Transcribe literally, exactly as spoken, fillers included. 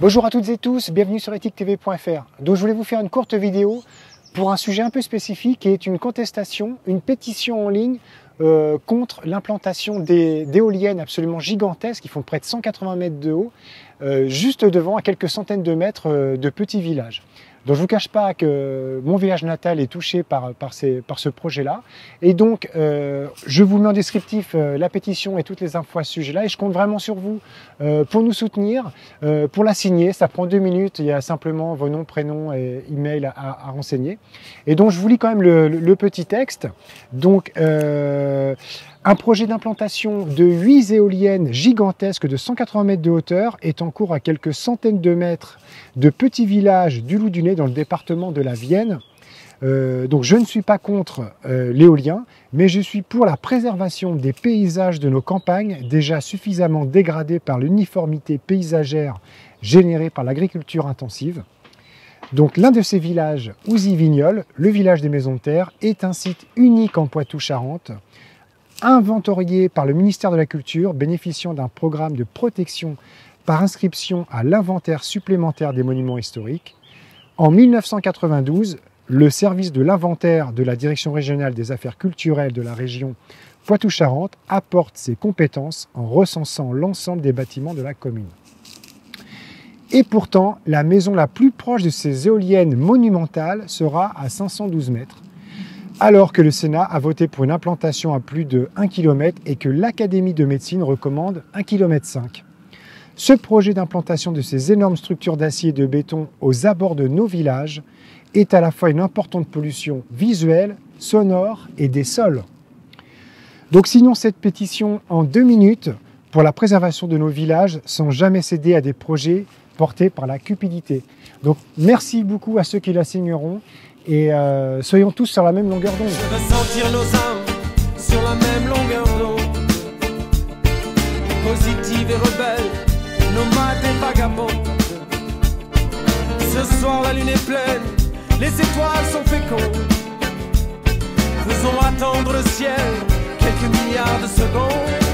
Bonjour à toutes et tous, bienvenue sur éthique T V point F R. Donc je voulais vous faire une courte vidéo pour un sujet un peu spécifique qui est une contestation, une pétition en ligne euh, contre l'implantation d'éoliennes absolument gigantesques qui font près de cent quatre-vingts mètres de haut, euh, juste devant, à quelques centaines de mètres euh, de petits villages. Donc je ne vous cache pas que mon village natal est touché par, par, ces, par ce projet-là. Et donc, euh, je vous mets en descriptif euh, la pétition et toutes les infos à ce sujet-là. Et je compte vraiment sur vous euh, pour nous soutenir, euh, pour la signer. Ça prend deux minutes. Il y a simplement vos noms, prénoms et email à, à renseigner. Et donc, je vous lis quand même le, le, le petit texte. Donc, euh, un projet d'implantation de huit éoliennes gigantesques de cent quatre-vingts mètres de hauteur est en cours à quelques centaines de mètres de petits villages du Loup-du-Nez dans le département de la Vienne. Euh, donc je ne suis pas contre euh, l'éolien, mais je suis pour la préservation des paysages de nos campagnes déjà suffisamment dégradés par l'uniformité paysagère générée par l'agriculture intensive. Donc l'un de ces villages, Houzy-Vignoles, le village des Maisons de Terre, est un site unique en Poitou-Charentes, inventorié par le ministère de la Culture, bénéficiant d'un programme de protection par inscription à l'inventaire supplémentaire des monuments historiques. En mille neuf cent quatre-vingt-douze, le service de l'inventaire de la Direction régionale des affaires culturelles de la région Poitou-Charentes apporte ses compétences en recensant l'ensemble des bâtiments de la commune. Et pourtant, la maison la plus proche de ces éoliennes monumentales sera à cinq cent douze mètres. Alors que le Sénat a voté pour une implantation à plus de un kilomètre et que l'Académie de médecine recommande un virgule cinq kilomètres. Ce projet d'implantation de ces énormes structures d'acier et de béton aux abords de nos villages est à la fois une importante pollution visuelle, sonore et des sols. Donc signons cette pétition en deux minutes pour la préservation de nos villages sans jamais céder à des projets portés par la cupidité. Donc merci beaucoup à ceux qui la signeront. Et euh, soyons tous sur la même longueur d'onde. Je veux sentir nos âmes sur la même longueur d'onde. Positive et rebelle, nomade et vagabond. Ce soir la lune est pleine, les étoiles sont fécondes. Faisons attendre le ciel quelques milliards de secondes.